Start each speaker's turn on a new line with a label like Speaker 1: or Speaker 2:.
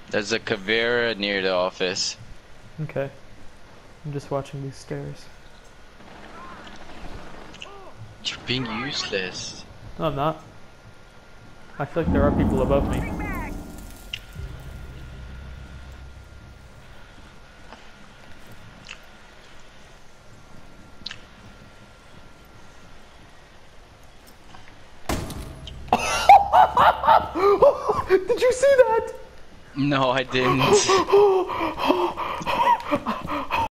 Speaker 1: There's a Kavera near the office.
Speaker 2: Okay. I'm just watching these stairs.
Speaker 1: You're being useless.
Speaker 2: No, I'm not. I feel like there are people above me. Did you see that?
Speaker 1: No, I didn't.